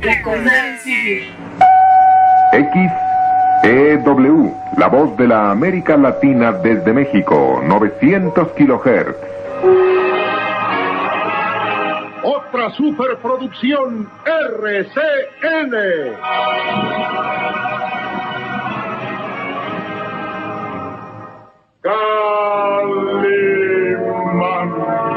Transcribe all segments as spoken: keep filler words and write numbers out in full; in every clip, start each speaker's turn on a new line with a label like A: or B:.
A: Recordar es vivir.
B: X E W, la voz de la América Latina desde México, novecientos kilohertz.
C: Otra superproducción R C N. Calimán.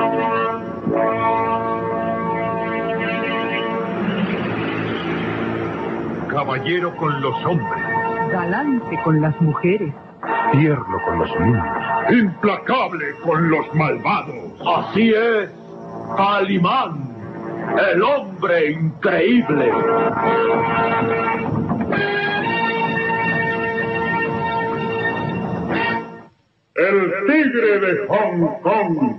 C: Caballero con los hombres.
D: Galante con las mujeres.
C: Tierno con los niños. Implacable con los malvados. Así es, Calimán, el hombre increíble. El tigre de Hong Kong.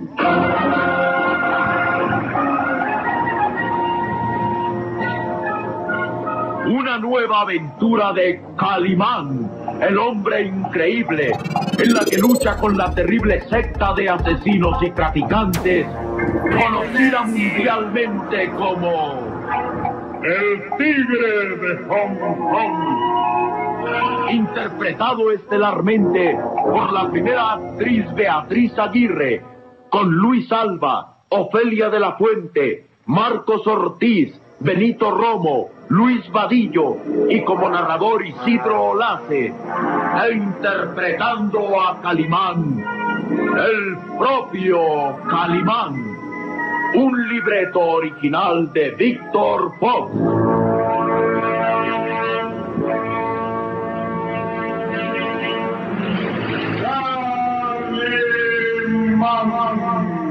C: Una nueva aventura de Calimán, el hombre increíble, en la que lucha con la terrible secta de asesinos y traficantes, conocida mundialmente como el Tigre de Hong Kong. Interpretado estelarmente por la primera actriz Beatriz Aguirre, con Luis Alba, Ofelia de la Fuente, Marcos Ortiz, Benito Romo, Luis Vadillo y como narrador Isidro Olace, e interpretando a Calimán, el propio Calimán, un libreto original de Víctor Fox. Calimán.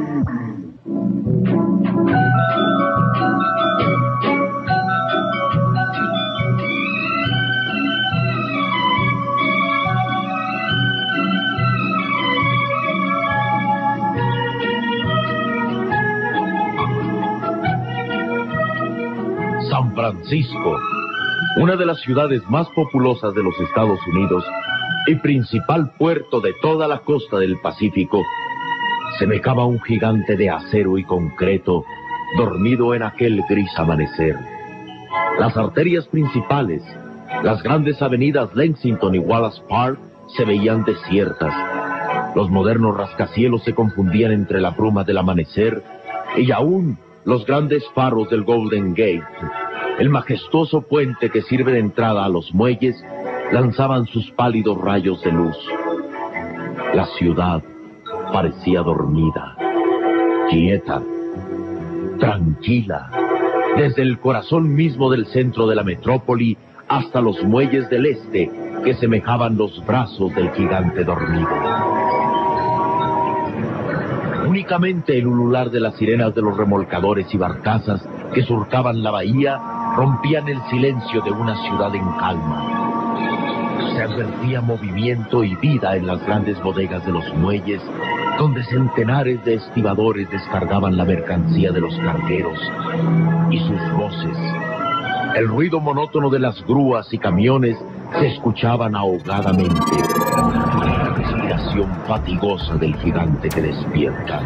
E: San Francisco, una de las ciudades más populosas de los Estados Unidos y principal puerto de toda la costa del Pacífico, semejaba un gigante de acero y concreto dormido en aquel gris amanecer. Las arterias principales, las grandes avenidas Lexington y Wallace Park, se veían desiertas. Los modernos rascacielos se confundían entre la bruma del amanecer y aún los grandes faros del Golden Gate, el majestuoso puente que sirve de entrada a los muelles, lanzaban sus pálidos rayos de luz. La ciudad parecía dormida, quieta, tranquila, desde el corazón mismo del centro de la metrópoli hasta los muelles del este, que semejaban los brazos del gigante dormido. Únicamente el ulular de las sirenas de los remolcadores y barcazas que surcaban la bahía rompían el silencio de una ciudad en calma. Se advertía movimiento y vida en las grandes bodegas de los muelles, donde centenares de estibadores descargaban la mercancía de los cargueros, y sus voces, el ruido monótono de las grúas y camiones, se escuchaban ahogadamente. La respiración fatigosa del gigante que despierta.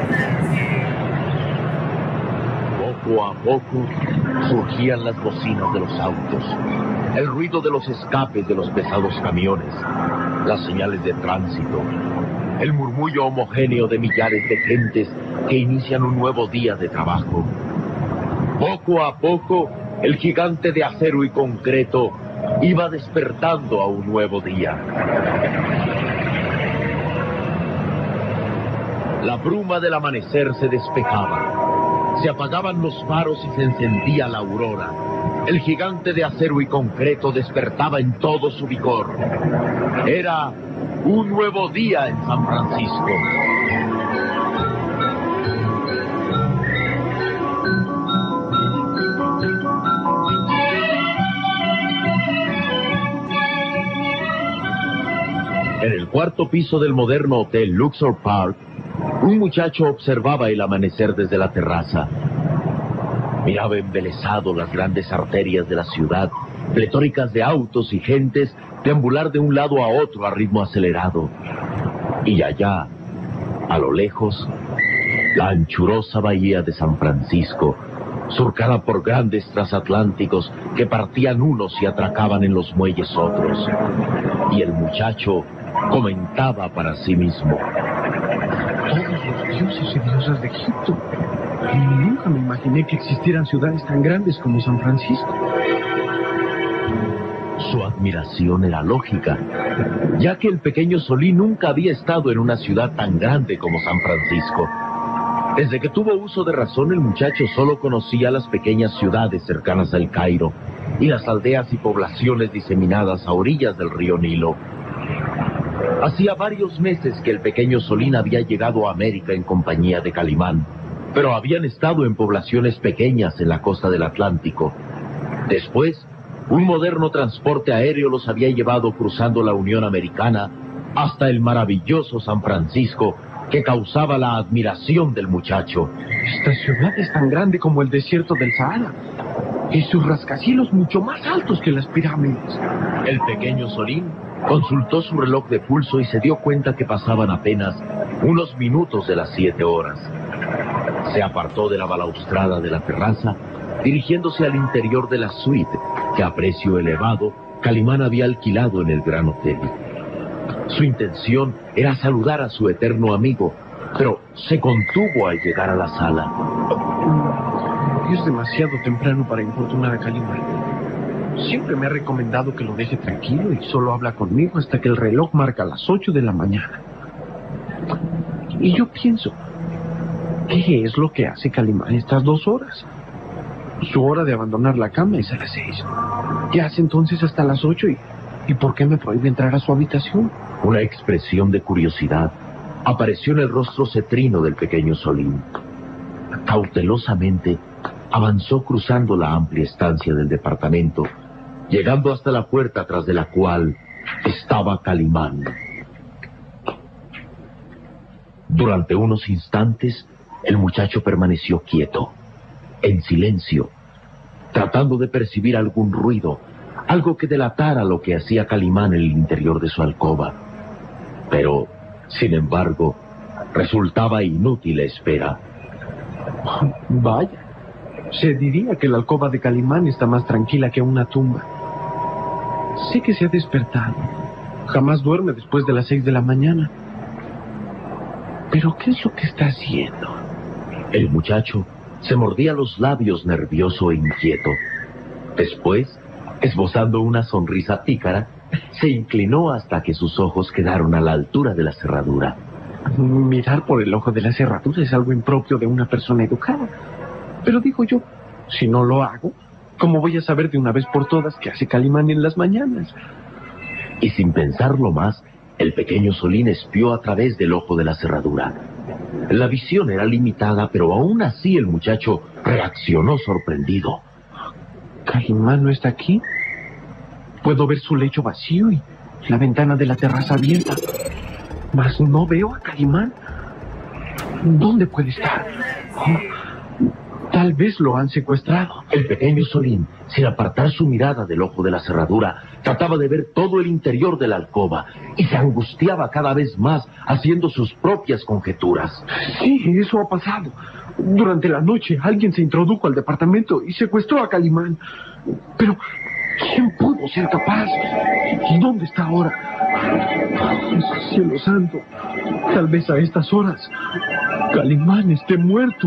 E: Poco a poco surgían las bocinas de los autos, el ruido de los escapes de los pesados camiones, las señales de tránsito, el murmullo homogéneo de millares de gentes que inician un nuevo día de trabajo. Poco a poco, el gigante de acero y concreto iba despertando a un nuevo día. La bruma del amanecer se despejaba, se apagaban los faros y se encendía la aurora. El gigante de acero y concreto despertaba en todo su vigor. Era un nuevo día en San Francisco. En el cuarto piso del moderno hotel Luxor Park, un muchacho observaba el amanecer desde la terraza. Miraba embelesado las grandes arterias de la ciudad, pletóricas de autos y gentes, deambular de un lado a otro a ritmo acelerado. Y allá, a lo lejos, la anchurosa bahía de San Francisco, surcada por grandes transatlánticos que partían unos y atracaban en los muelles otros. Y el muchacho comentaba para sí mismo:
A: todos los dioses y diosas de Egipto. Y nunca me imaginé que existieran ciudades tan grandes como San Francisco.
E: Su admiración era lógica, ya que el pequeño Solí nunca había estado en una ciudad tan grande como San Francisco. Desde que tuvo uso de razón, el muchacho solo conocía las pequeñas ciudades cercanas al Cairo y las aldeas y poblaciones diseminadas a orillas del río Nilo. Hacía varios meses que el pequeño Solín había llegado a América en compañía de Calimán, pero habían estado en poblaciones pequeñas en la costa del Atlántico. Después, un moderno transporte aéreo los había llevado cruzando la Unión Americana hasta el maravilloso San Francisco, que causaba la admiración del muchacho.
A: Esta ciudad es tan grande como el desierto del Sahara, y sus rascacielos mucho más altos que las pirámides.
E: El pequeño Solín consultó su reloj de pulso y se dio cuenta que pasaban apenas unos minutos de las siete horas. Se apartó de la balaustrada de la terraza, dirigiéndose al interior de la suite que a precio elevado Calimán había alquilado en el Gran Hotel. Su intención era saludar a su eterno amigo, pero se contuvo al llegar a la sala.
A: Es demasiado temprano para importunar a Calimán. Siempre me ha recomendado que lo deje tranquilo y solo habla conmigo hasta que el reloj marca las ocho de la mañana. Y yo pienso, ¿qué es lo que hace Calimán estas dos horas? Su hora de abandonar la cama es a las seis. ¿Qué hace entonces hasta las ocho y, y por qué me prohíbe entrar a su habitación?
E: Una expresión de curiosidad apareció en el rostro cetrino del pequeño Solín. Cautelosamente avanzó cruzando la amplia estancia del departamento, llegando hasta la puerta tras de la cual estaba Calimán. Durante unos instantes, el muchacho permaneció quieto, en silencio, tratando de percibir algún ruido, algo que delatara lo que hacía Calimán en el interior de su alcoba. Pero, sin embargo, resultaba inútil la espera.
A: Vaya, se diría que la alcoba de Calimán está más tranquila que una tumba. Sé que se ha despertado. Jamás duerme después de las seis de la mañana. Pero, ¿qué es lo que está haciendo?
E: El muchacho se mordía los labios nervioso e inquieto. Después, esbozando una sonrisa pícara, se inclinó hasta que sus ojos quedaron a la altura de la cerradura.
A: Mirar por el ojo de la cerradura es algo impropio de una persona educada. Pero digo yo, si no lo hago, ¿cómo voy a saber de una vez por todas qué hace Calimán en las mañanas?
E: Y sin pensarlo más, el pequeño Solín espió a través del ojo de la cerradura. La visión era limitada, pero aún así el muchacho reaccionó sorprendido.
A: ¿Calimán no está aquí? Puedo ver su lecho vacío y la ventana de la terraza abierta. Mas no veo a Calimán. ¿Dónde puede estar? Oh, tal vez lo han secuestrado.
E: El pequeño Solín, sin apartar su mirada del ojo de la cerradura, trataba de ver todo el interior de la alcoba y se angustiaba cada vez más, haciendo sus propias conjeturas.
A: Sí, eso ha pasado. Durante la noche alguien se introdujo al departamento y secuestró a Calimán. Pero, ¿quién pudo ser capaz? ¿Dónde está ahora? Cielo santo, tal vez a estas horas Calimán esté muerto.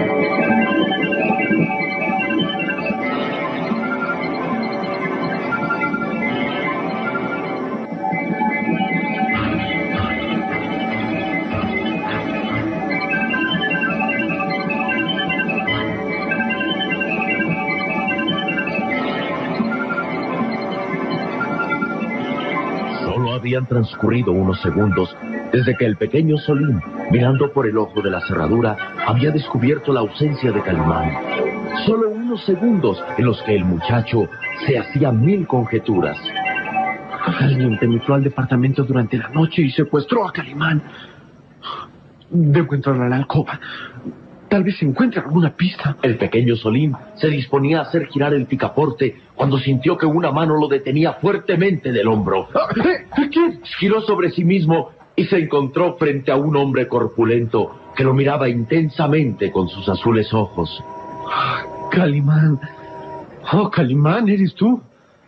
E: Habían transcurrido unos segundos desde que el pequeño Solín, mirando por el ojo de la cerradura, había descubierto la ausencia de Calimán. Solo unos segundos en los que el muchacho se hacía mil conjeturas.
A: Alguien penetró al departamento durante la noche y secuestró a Calimán. Debo entrar a la alcoba. Tal vez se encuentre alguna pista.
E: El pequeño Solín se disponía a hacer girar el picaporte cuando sintió que una mano lo detenía fuertemente del hombro.
A: ¿Quién?
E: Giró sobre sí mismo y se encontró frente a un hombre corpulento que lo miraba intensamente con sus azules ojos.
A: Calimán. Oh, Calimán, ¿eres tú?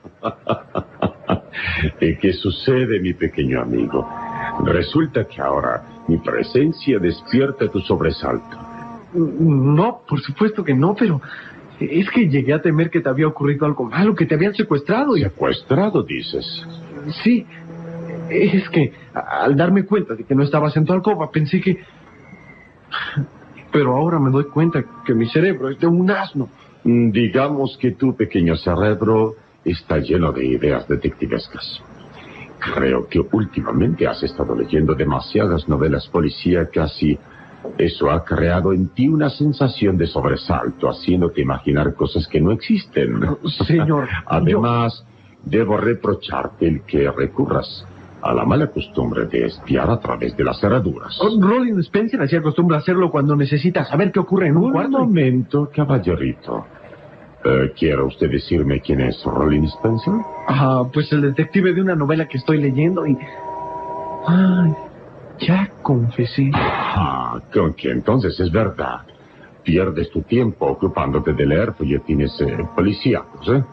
F: ¿Y qué sucede, mi pequeño amigo? Resulta que ahora mi presencia despierta tu sobresalto.
A: No, por supuesto que no, pero es que llegué a temer que te había ocurrido algo malo, que te habían secuestrado y...
F: ¿Secuestrado, dices?
A: Sí, es que al darme cuenta de que no estabas en tu alcoba, pensé que... Pero ahora me doy cuenta que mi cerebro es de un asno.
F: Digamos que tu pequeño cerebro está lleno de ideas detectivescas. Creo que últimamente has estado leyendo demasiadas novelas policíacas y eso ha creado en ti una sensación de sobresalto, haciéndote imaginar cosas que no existen.
A: Señor,
F: Además, yo... debo reprocharte el que recurras a la mala costumbre de espiar a través de las cerraduras.
A: Oh, Rollin Spencer hacía costumbre hacerlo cuando necesita saber qué ocurre en un,
F: un
A: cuarto.
F: Un momento, caballerito. Uh, ¿Quiere usted decirme quién es Rollin Spencer?
A: Ah, pues el detective de una novela que estoy leyendo y... Ay, ya confesé.
F: Ah, con que entonces es verdad. Pierdes tu tiempo ocupándote de leer folletines eh, policíacos, ¿eh?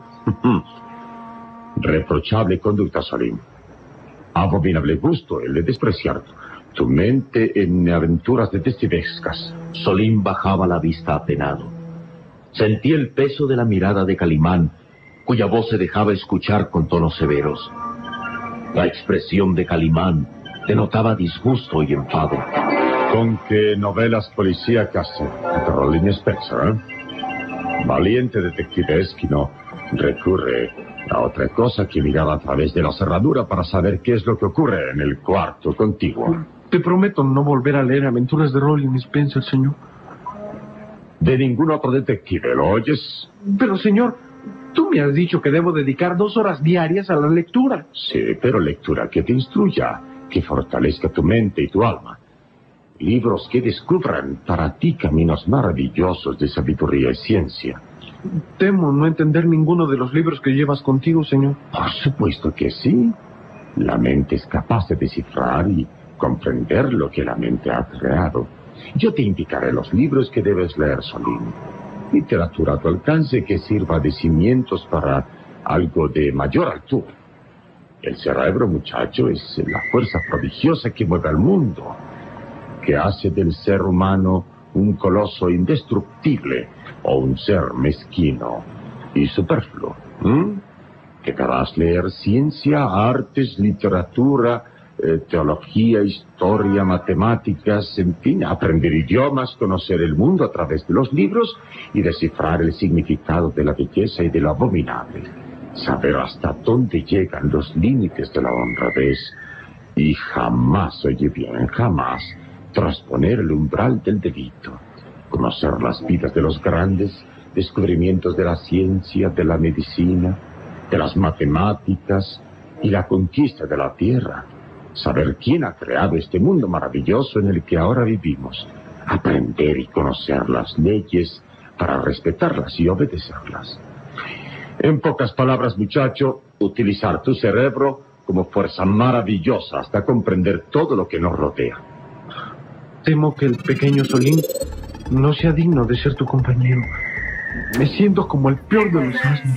F: Reprochable conducta, Solim. Abominable gusto el de despreciar tu mente en aventuras detectivescas.
E: Solim bajaba la vista apenado. Sentía el peso de la mirada de Calimán, cuya voz se dejaba escuchar con tonos severos. La expresión de Calimán denotaba disgusto y enfado.
F: ¿Con qué novelas policíacas de Rollin Spencer, eh? Valiente detective esquino recurre a otra cosa que mirar a través de la cerradura para saber qué es lo que ocurre en el cuarto contiguo.
A: Te prometo no volver a leer aventuras de Rollin Spencer, señor.
F: De ningún otro detective, ¿lo oyes?
A: Pero, señor, tú me has dicho que debo dedicar dos horas diarias a la lectura.
F: Sí, pero lectura que te instruya, que fortalezca tu mente y tu alma. Libros que descubran para ti caminos maravillosos de sabiduría y ciencia.
A: Temo no entender ninguno de los libros que llevas contigo, señor.
F: Por supuesto que sí. La mente es capaz de descifrar y comprender lo que la mente ha creado. Yo te indicaré los libros que debes leer, Solim. Literatura a tu alcance que sirva de cimientos para algo de mayor altura. El cerebro, muchacho, es la fuerza prodigiosa que mueve al mundo, que hace del ser humano un coloso indestructible o un ser mezquino y superfluo. ¿Mm? Deberás leer ciencia, artes, literatura, eh, teología, historia, matemáticas, en fin, aprender idiomas, conocer el mundo a través de los libros y descifrar el significado de la belleza y de lo abominable. Saber hasta dónde llegan los límites de la honradez y jamás, oye bien, jamás trasponer el umbral del delito. Conocer las vidas de los grandes, descubrimientos de la ciencia, de la medicina, de las matemáticas y la conquista de la tierra. Saber quién ha creado este mundo maravilloso en el que ahora vivimos. Aprender y conocer las leyes para respetarlas y obedecerlas. En pocas palabras, muchacho, utilizar tu cerebro como fuerza maravillosa hasta comprender todo lo que nos rodea.
A: Temo que el pequeño Solim no sea digno de ser tu compañero. Me siento como el peor de los asnos.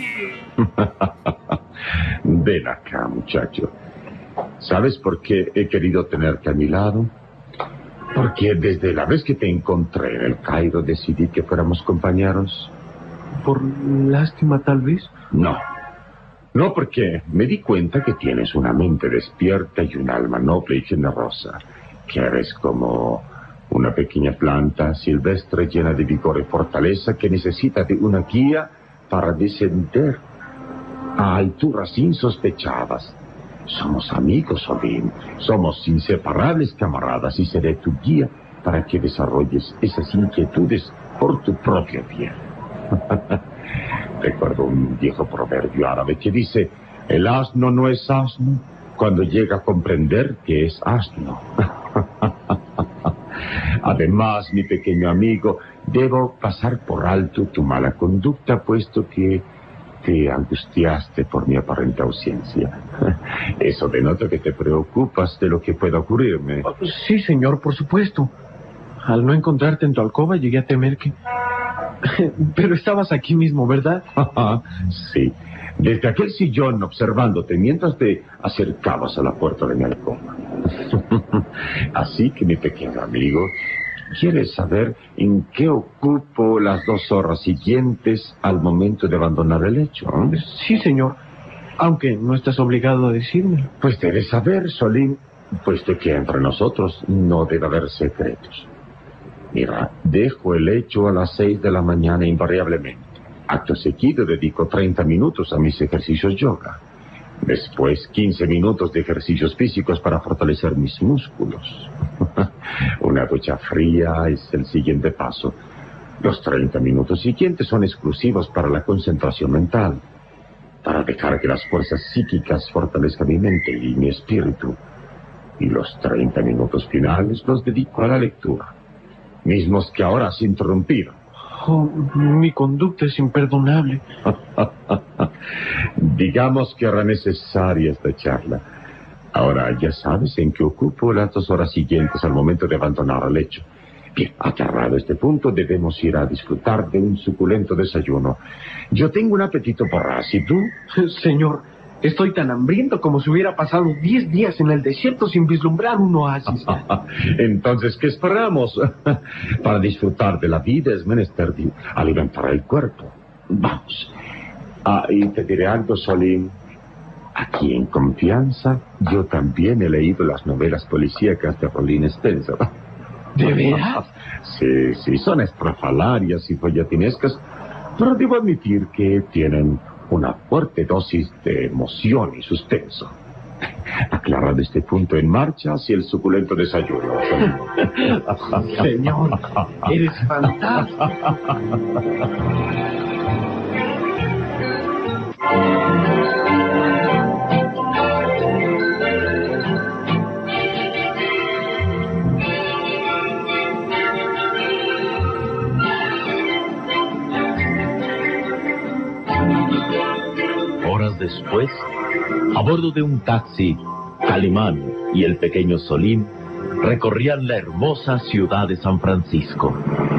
F: Ven acá, muchacho. ¿Sabes por qué he querido tenerte a mi lado? Porque desde la vez que te encontré en el Cairo decidí que fuéramos compañeros.
A: ¿Por lástima, tal vez?
F: No. No, porque me di cuenta que tienes una mente despierta y un alma noble y generosa. Que eres como una pequeña planta silvestre llena de vigor y fortaleza que necesita de una guía para descender a alturas insospechadas. Somos amigos, Solim. Somos inseparables camaradas y seré tu guía para que desarrolles esas inquietudes por tu propio bien. Recuerdo un viejo proverbio árabe que dice: el asno no es asno cuando llega a comprender que es asno. Además, mi pequeño amigo, debo pasar por alto tu mala conducta, puesto que te angustiaste por mi aparente ausencia. Eso denota que te preocupas de lo que pueda ocurrirme.
A: Sí, señor, por supuesto. Al no encontrarte en tu alcoba, llegué a temer que... Pero estabas aquí mismo, ¿verdad?
F: Sí, desde aquel sillón observándote mientras te acercabas a la puerta de mi alcoba. Así que, mi pequeño amigo, ¿quieres saber en qué ocupo las dos horas siguientes al momento de abandonar el lecho? ¿Eh?
A: Sí, señor, aunque no estás obligado a decirme.
F: Pues debes saber, Solín, puesto que entre nosotros no debe haber secretos. Mira, dejo el lecho a las seis de la mañana invariablemente. Acto seguido dedico treinta minutos a mis ejercicios yoga. Después quince minutos de ejercicios físicos para fortalecer mis músculos. Una ducha fría es el siguiente paso. Los treinta minutos siguientes son exclusivos para la concentración mental, para dejar que las fuerzas psíquicas fortalezcan mi mente y mi espíritu. Y los treinta minutos finales los dedico a la lectura, mismos que ahora has interrumpido.
A: Oh, mi conducta es imperdonable.
F: Digamos que era necesaria esta charla. Ahora ya sabes en qué ocupo las dos horas siguientes al momento de abandonar el lecho. Bien, aclarado este punto, debemos ir a disfrutar de un suculento desayuno. Yo tengo un apetito voraz, ¿y tú?
A: Señor, estoy tan hambriento como si hubiera pasado diez días en el desierto sin vislumbrar un oasis.
F: Entonces, ¿qué esperamos? Para disfrutar de la vida es menester de alimentar el cuerpo. Vamos. Ah, y te diré algo, Solín. Aquí en confianza, yo también he leído las novelas policíacas de Rollin Spencer.
A: ¿De veras?
F: Sí, sí, son estrafalarias y folletinescas, pero debo admitir que tienen una fuerte dosis de emoción y suspenso. Aclarado este punto, en marcha hacia el suculento desayuno.
A: Señor, eres fantástico.
E: Horas después, a bordo de un taxi, Calimán y el pequeño Solín recorrían la hermosa ciudad de San Francisco.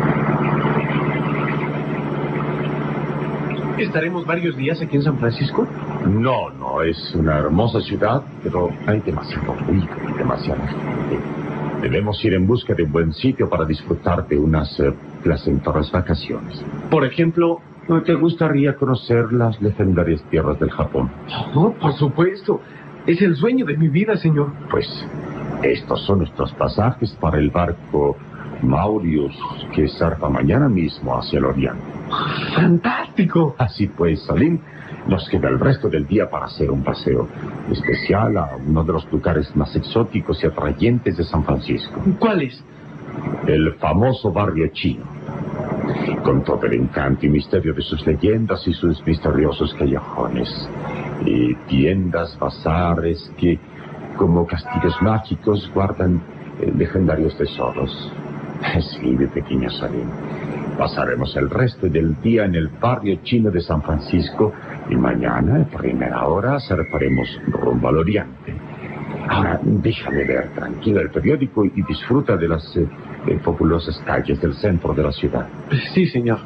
A: ¿Estaremos varios días aquí en San Francisco?
F: No, no, es una hermosa ciudad, pero hay demasiado ruido y demasiada gente. Debemos ir en busca de un buen sitio para disfrutar de unas eh, placenteras vacaciones.
A: Por ejemplo,
F: ¿no te gustaría conocer las legendarias tierras del Japón?
A: Oh, por supuesto. Es el sueño de mi vida, señor.
F: Pues estos son nuestros pasajes para el barco Maurius, que zarpa mañana mismo hacia el oriente.
A: ¡Fantástico!
F: Así pues, Salim, nos queda el resto del día para hacer un paseo especial a uno de los lugares más exóticos y atrayentes de San Francisco.
A: ¿Cuál es?
F: El famoso barrio chino, con todo el encanto y misterio de sus leyendas y sus misteriosos callejones, y tiendas, bazares que, como castillos mágicos, guardan eh, legendarios tesoros. Sí, mi pequeño Salim. Pasaremos el resto del día en el barrio chino de San Francisco y mañana, a primera hora, zarparemos rumbo al oriente. Ahora, déjame ver tranquilo el periódico y disfruta de las eh, eh, populosas calles del centro de la ciudad.
A: Sí, señor.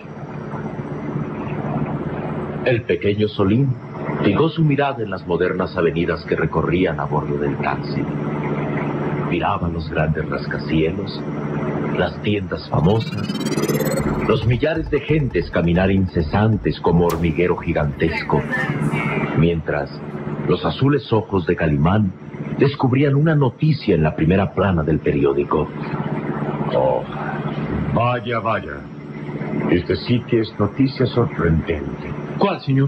E: El pequeño Solín fijó su mirada en las modernas avenidas que recorrían a bordo del taxi. Miraba los grandes rascacielos, las tiendas famosas, los millares de gentes caminar incesantes como hormiguero gigantesco, mientras los azules ojos de Calimán descubrían una noticia en la primera plana del periódico.
F: Oh, vaya, vaya. Este sí que es noticia sorprendente.
A: ¿Cuál, señor?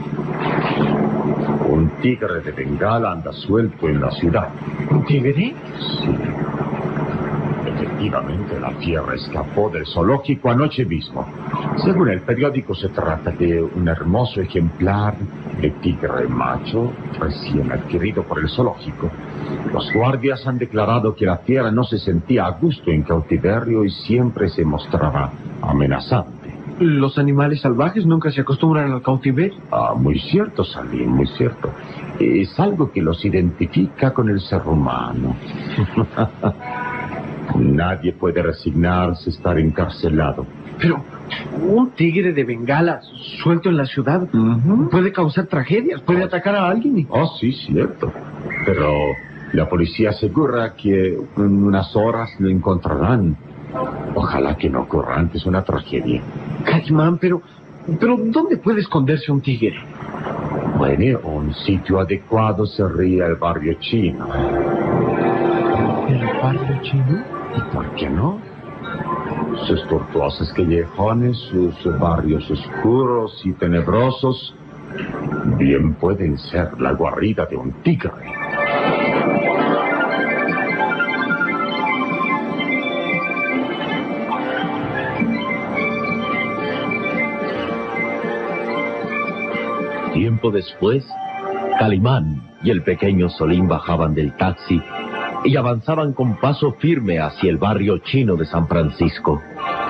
F: Un tigre de Bengala anda suelto en la ciudad.
A: ¿Un tigre?
F: Sí. Efectivamente, la fiera escapó del zoológico anoche mismo. Según el periódico, se trata de un hermoso ejemplar de tigre macho recién adquirido por el zoológico. Los guardias han declarado que la fiera no se sentía a gusto en cautiverio y siempre se mostraba amenazante.
A: ¿Los animales salvajes nunca se acostumbran al cautiverio?
F: Ah, muy cierto, Salim, muy cierto. Es algo que los identifica con el ser humano. Nadie puede resignarse a estar encarcelado.
A: Pero un tigre de Bengala suelto en la ciudad uh-huh. puede causar tragedias, puede atacar a alguien. Y...
F: Oh, sí, cierto. Pero la policía asegura que en unas horas lo encontrarán. Ojalá que no ocurra antes una tragedia.
A: Calimán, pero, pero ¿dónde puede esconderse un tigre?
F: Bueno, un sitio adecuado sería el barrio chino.
A: ¿El barrio chino?
F: ¿Y por qué no? Sus tortuosos callejones, sus barrios oscuros y tenebrosos, bien pueden ser la guarida de un tigre.
E: Tiempo después, Calimán y el pequeño Solín bajaban del taxi y avanzaban con paso firme hacia el barrio chino de San Francisco.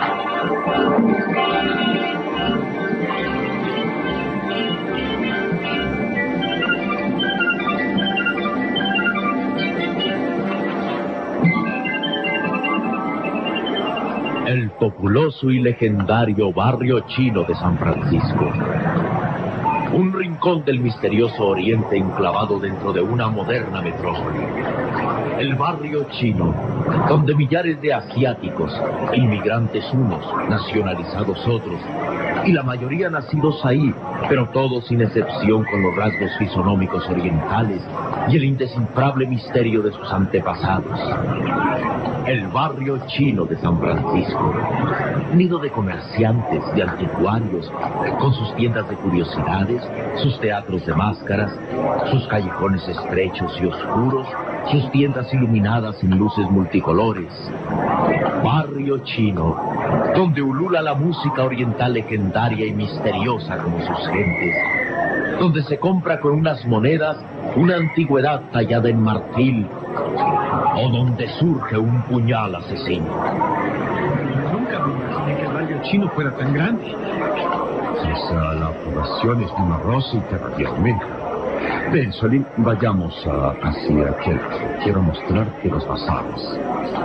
E: El populoso y legendario barrio chino de San Francisco. Un rincón del misterioso oriente enclavado dentro de una moderna metrópoli. El barrio chino, donde millares de asiáticos, inmigrantes unos, nacionalizados otros, y la mayoría nacidos ahí, pero todos sin excepción con los rasgos fisonómicos orientales y el indescifrable misterio de sus antepasados. El barrio chino de San Francisco, nido de comerciantes, de anticuarios, con sus tiendas de curiosidades, sus teatros de máscaras, sus callejones estrechos y oscuros, sus tiendas iluminadas en luces multicolores. Barrio chino, donde ulula la música oriental legendaria y misteriosa como sus gentes, donde se compra con unas monedas una antigüedad tallada en marfil, o donde surge un puñal asesino.
A: Nunca me imaginé que el barrio chino fuera tan grande.
F: Quizá la población es numerosa y terriblemente. Ven, Solín, vayamos a, hacia aquel. Quiero mostrarte los bazares.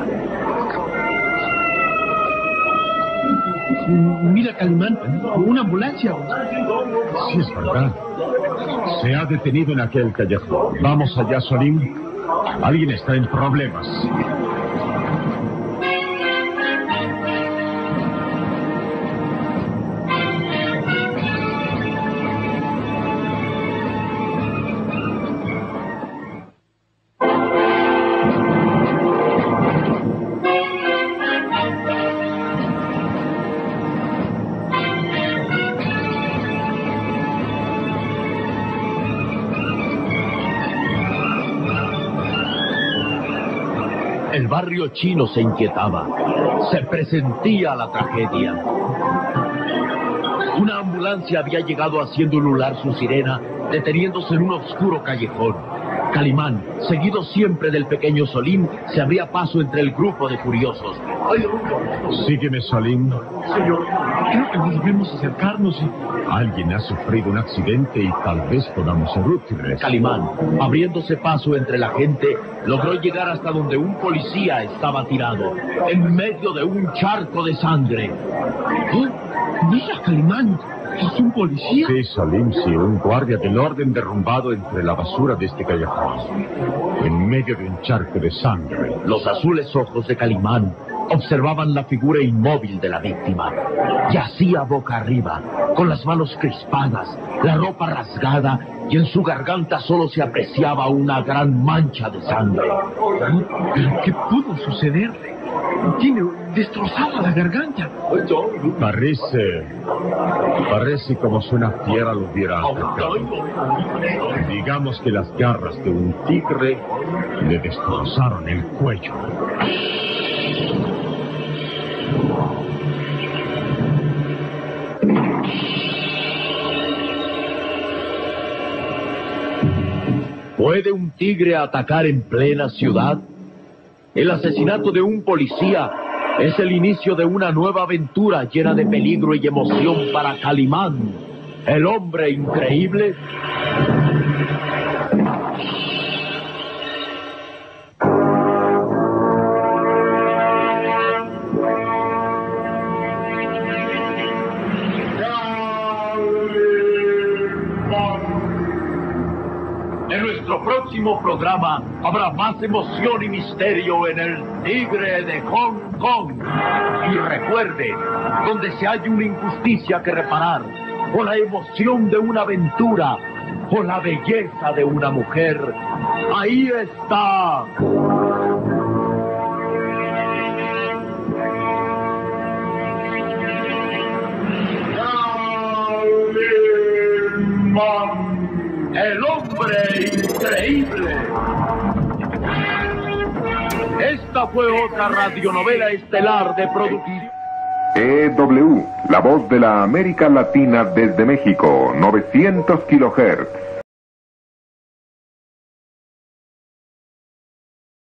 A: Mira, Calimán, una ambulancia.
F: Sí, es verdad. Se ha detenido en aquel callejón. Vamos allá, Solín. Alguien está en problemas.
E: El barrio chino se inquietaba. Se presentía la tragedia. Una ambulancia había llegado haciendo ulular su sirena, deteniéndose en un oscuro callejón. Calimán, seguido siempre del pequeño Solín, se abría paso entre el grupo de curiosos.
F: Sígueme, Solín.
A: Señor, creo que nos debemos acercarnos y...
F: Alguien ha sufrido un accidente y tal vez podamos ser útiles.
E: Calimán, abriéndose paso entre la gente, logró llegar hasta donde un policía estaba tirado, en medio de un charco de sangre.
A: ¿Eh? Mira, Calimán, ¿es un policía?
F: Sí, Solín, sí, un guardia del orden derrumbado entre la basura de este callejón, en medio de un charco de sangre.
E: Los azules ojos de Calimán observaban la figura inmóvil de la víctima. Yacía boca arriba, con las manos crispadas, la ropa rasgada, y en su garganta solo se apreciaba una gran mancha de sangre.
A: ¿Pero qué pudo sucederle? Tiene destrozada la garganta.
F: Parece... Parece como si una fiera lo hubiera atacado. Digamos que las garras de un tigre le destrozaron el cuello.
E: ¿Puede un tigre atacar en plena ciudad? El asesinato de un policía es el inicio de una nueva aventura llena de peligro y emoción para Calimán, el hombre increíble.
C: nuestro próximo programa habrá más emoción y misterio en el Tigre de Hong Kong. Y recuerde, donde se haya una injusticia que reparar, o la emoción de una aventura, o la belleza de una mujer, ahí está. El hombre increíble. Esta fue otra radionovela estelar de producción.
B: E W, la voz de la América Latina desde México, novecientos kilohertz.